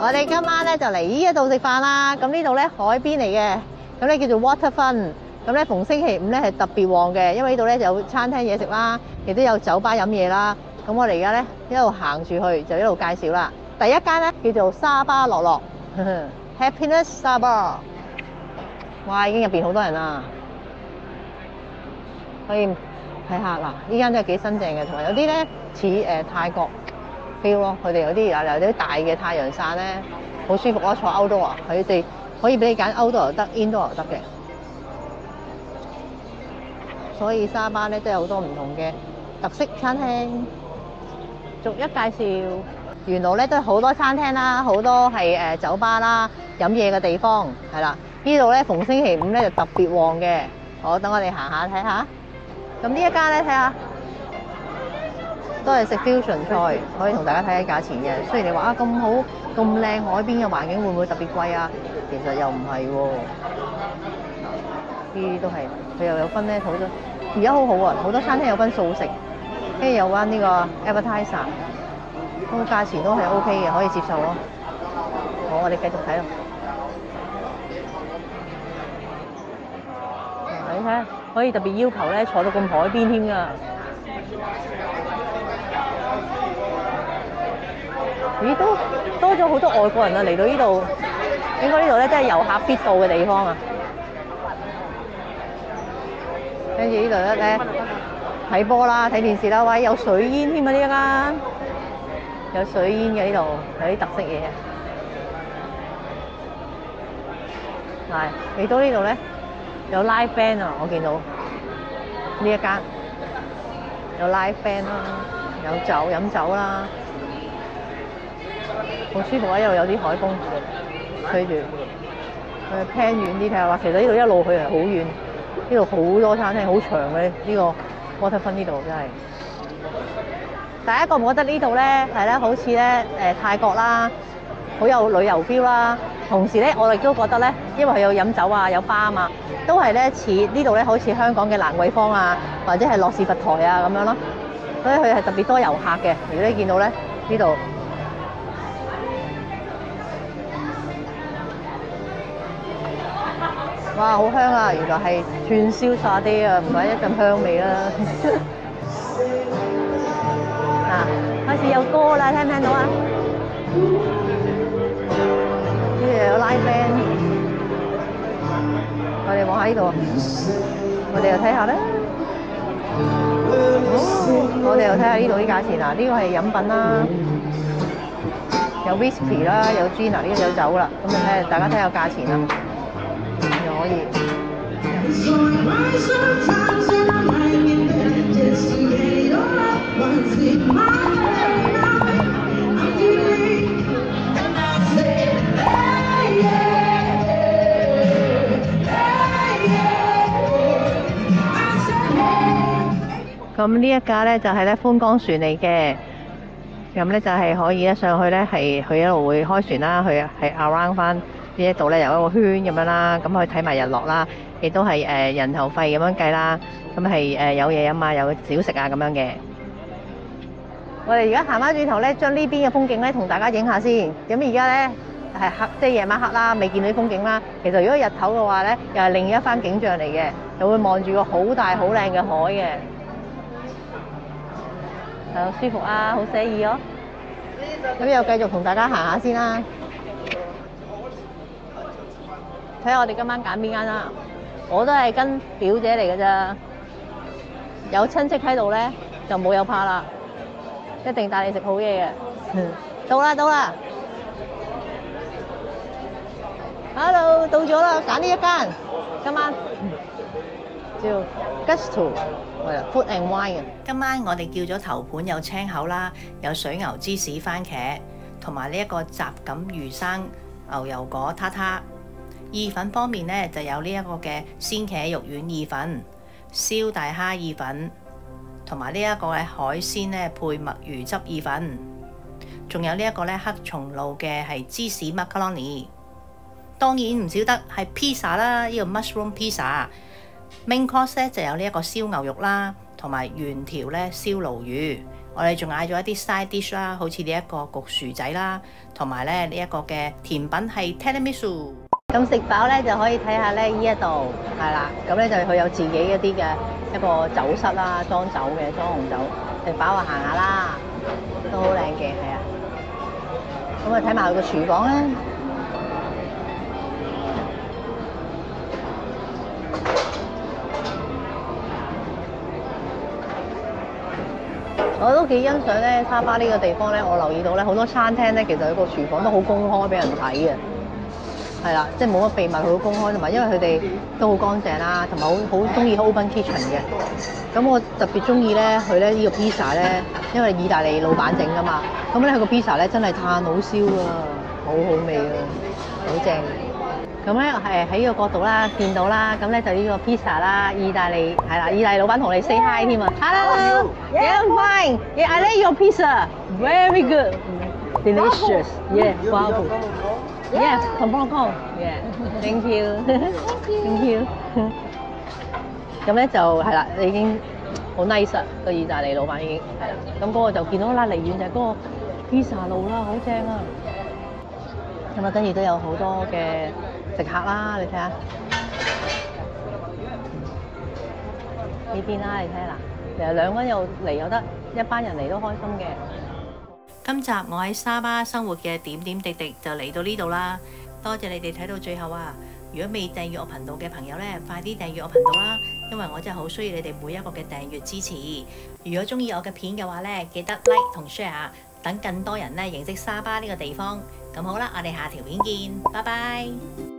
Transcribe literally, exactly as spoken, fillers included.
我哋今晚咧就嚟呢一度食飯啦。咁呢度咧海邊嚟嘅，咁咧叫做 Waterfront。咁咧逢星期五咧係特別旺嘅，因為呢度咧有餐廳嘢食啦，亦都有酒吧飲嘢啦。咁我哋而家咧一路行住去，就一路介紹啦。第一間咧叫做沙巴樂樂，Happiness 沙巴。哇！已經入邊好多人啦，可以睇下嗱，呢間都係幾新淨嘅，同埋有啲咧似誒泰國 feel 咯。佢哋有啲有有啲大嘅太陽傘咧，好舒服咯。坐 outdoor，佢哋可以俾你揀 outdoor 又得 ，indoor 又得嘅。所以沙巴咧都有好多唔同嘅特色餐廳，逐一介紹。沿路咧都好多餐廳啦，好多係誒酒吧啦、飲嘢嘅地方，係啦。呢度咧逢星期五咧就特別旺嘅。好，等我哋行下睇下。咁呢一間咧睇下，都係食 fusion 菜，可以同大家睇下價錢嘅。雖然你話啊咁好咁靚海邊嘅環境，會唔會特別貴啊？其實又唔係喎。呢啲都係佢又有分咧，好多而家好好啊，好多餐廳有分素食，跟住有關呢個 appetizer， 咁價錢都係 OK 嘅，可以接受咯。好，我哋繼續睇咯。你睇下，可以特別要求咧坐到咁海邊添㗎。咦，都多咗好多外國人啊嚟到呢度，應該呢度咧真係遊客必到嘅地方啊！跟住呢度咧睇波啦、睇電視啦，喂，有水煙添啊！呢一間有水煙嘅，呢度有啲特色嘢。係嚟到呢度咧，有 live band 啊！我見到呢一間有 live band 啦，有酒飲酒啦，好舒服啊！一路有啲海風吹住，誒偏遠啲睇下話，其實呢度一路去係好遠。呢度好多餐廳，好長嘅呢個 Waterfront 呢度真係。第一個我覺得呢度咧係咧，好似咧誒泰國啦，好有旅遊 feel 啦。同時咧，我亦都覺得咧，因為佢有飲酒啊，有巴啊嘛，都係咧似呢度咧，好似香港嘅蘭桂坊啊，或者係諾士佛台啊咁樣咯。所以佢係特別多遊客嘅。如果你見到咧呢度。哇，好香啊！原來係串燒沙爹啊，唔怪得咁香味啦。啊，開始有歌啦，聽唔聽到啊？呢度有 live band， 我哋望下呢度，我哋又睇下咧。哦，我哋又睇下呢度啲價錢啊！呢個係飲品啦，有 whisky 啦，有 gin 啊，呢個有酒啦。咁你睇，大家睇下價錢啊！可以。咁呢一架咧就係咧觀光船嚟嘅，咁咧就係可以咧上去咧係佢一路會開船啦，佢係 around 翻。呢一度咧有一個圈咁樣啦，咁去睇埋日落啦，亦都係誒人頭費咁樣計啦，咁係誒有嘢飲啊，有小食啊咁樣嘅。我哋而家行翻轉頭咧，將呢邊嘅風景咧同大家影下先。咁而家咧係黑，即係夜晚黑啦，未見到啲風景啦。其實如果日頭嘅話咧，又係另一番景象嚟嘅，又會望住個好大好靚嘅海嘅，係好舒服啊，好寫意咯。咁又繼續同大家行下先啦。睇下我哋今晚揀邊間啦，我都係跟表姐嚟嘅咋，有親戚喺度咧就冇有怕啦，一定帶你食好嘢嘅。到啦到啦 ，Hello 到咗啦，揀呢一間，今晚叫 Gusto 係啦 ，Food and Wine 啊。 今晚我哋叫咗頭盤有青口啦，有水牛芝士番茄，同埋呢一個雜錦魚生牛油果塔塔。意粉方面咧就有呢一個嘅鮮茄肉丸意粉、燒大蝦意粉，同埋呢一個嘅海鮮咧配墨魚汁意粉，仲有呢一個咧黑松露嘅係芝士 macaroni。當然唔少得係 pizza 啦，呢個 mushroom pizza。Main course 咧就有呢一個燒牛肉啦，同埋原條咧燒鱸魚。 我哋仲嗌咗一啲 side dish 啦，好似呢一個焗薯仔啦，同埋咧呢一個嘅甜品係 tiramisu。咁食飽咧就可以睇下咧呢一度係啦，咁咧就佢有自己一啲嘅一個酒室啦，裝酒嘅裝紅酒。食飽啊行下啦，都好靚嘅，係啊。咁啊睇埋佢個廚房咧。我都幾欣賞咧沙巴呢個地方咧，我留意到咧好多餐廳咧，其實佢個廚房都好公開俾人睇嘅，係啦，即係冇乜秘密，佢好公開，同埋因為佢哋都好乾淨啦，同埋好好中意 open kitchen 嘅。咁我特別中意咧佢咧呢個 pizza 咧，因為意大利老闆整噶嘛，咁咧佢個 pizza 咧真係炭好燒啊，好好味啊，好正。咁咧係喺呢個角度啦，見到啦，咁咧就呢個 pizza 啦，意大利係啦，意大利老闆同你 say hi 添啊 ！Hello, yeah, I'm fine. Yeah, I like your pizza. Very good, delicious. Yeah, wow. Yeah, from Hong Kong. Yeah, thank you, thank you. 咁咧就係啦，已經好 nice 啊！個意大利老闆已經係啦。咁嗰個就見到啦，離遠就係嗰個 pizza 路啦，好正啊！咁啊，跟住都有好多嘅食客啦，你睇下呢邊啦，你睇下嗱，其實兩個人又嚟又得，一班人嚟都開心嘅。今集我喺沙巴生活嘅點點滴滴就嚟到呢度啦，多謝你哋睇到最後啊！如果未訂閱我頻道嘅朋友呢，快啲訂閱我頻道啦，因為我真係好需要你哋每一個嘅訂閱支持。如果中意我嘅片嘅話呢，記得 like 同 share， 等更多人呢認識沙巴呢個地方。咁好啦，我哋下條片見，拜拜。